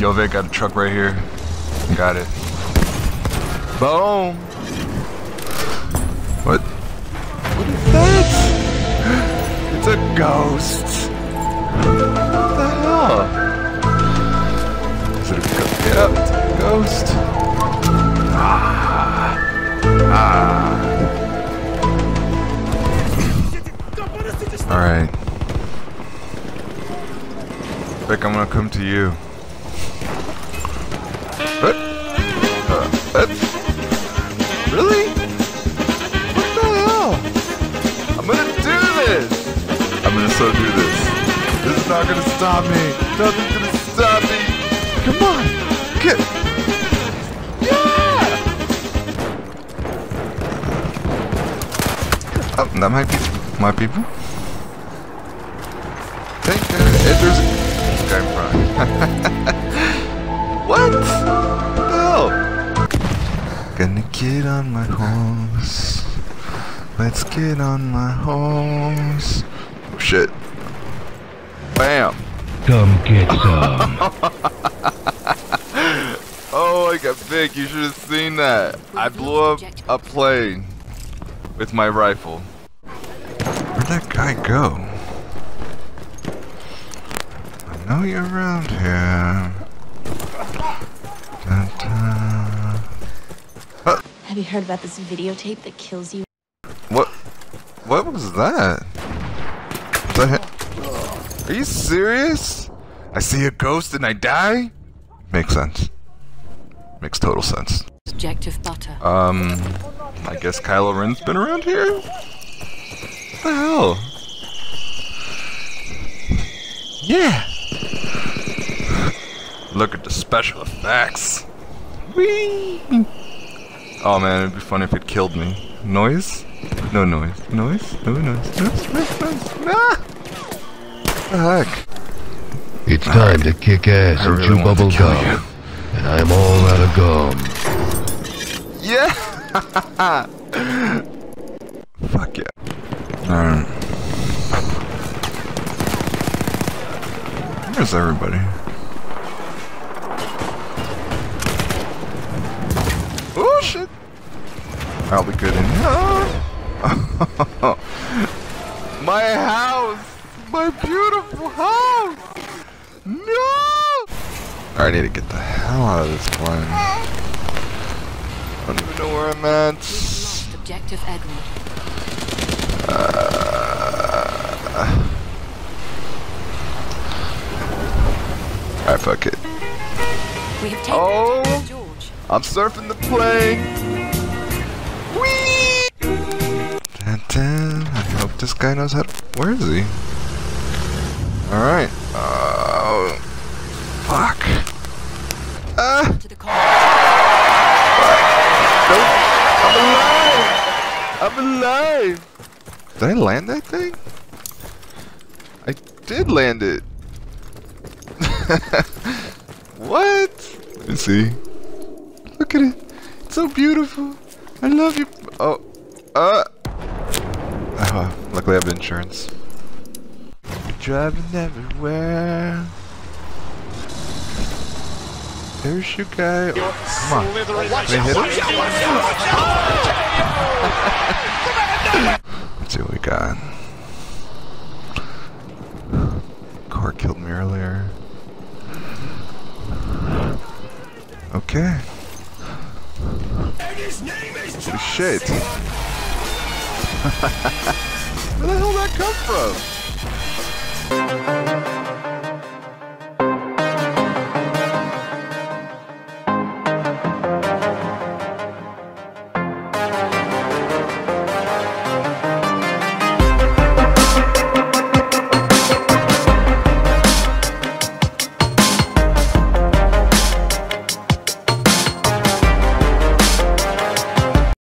Yo, Vic, got a truck right here. Got it. Boom! What? What is that? It's a ghost. What the hell? Is it a ghost? Yep, it's a ghost. Alright. Vic, I'm gonna come to you. Really? What the hell? I'm gonna do this! I'm gonna so do this. This is not gonna stop me. Nothing's gonna stop me. Come on! Get... Yeah! Oh, that might be my people. Thank you. There's a guy in front. What? What the hell? Gonna get on my horse. Let's get on my horse. Oh shit. Bam. Come get some. Oh, I got big. You should have seen that. I blew up a plane with my rifle. Where'd that guy go? I know you're around here. Have you heard about this videotape that kills you? What was that? Was that him? Are you serious? I see a ghost and I die? Makes sense. Makes total sense. Objective butter. I guess Kylo Ren's been around here? What the hell? Yeah! Look at the special effects. Whee! Oh man, it'd be funny if it killed me. Noise? No noise. Noise? No noise. Noise? Ah! What the heck? It's time to kick ass and chew bubble gum. And I'm all out of gum. Yeah! Fuck yeah. Alright. Where's everybody? Oh shit! I'll be good in here. My house! My beautiful house! No! I need to get the hell out of this plane. I don't even know where I'm at. Lost objective Edward. Alright, fuck it. We have taken George. I'm surfing the plane. Whee! Dun, dun. I hope this guy knows how to... Where is he? Alright. Fuck. To the Nope. I'm alive! Did I land that thing? I did land it. What? Let me see. Look at it. It's so beautiful. I love you. Oh. Luckily I have insurance. Driving everywhere. There's your guy. Oh, come on. Can I hit him? Let's see what we got. Car killed me earlier. Okay. Holy shit. Where the hell did that come from?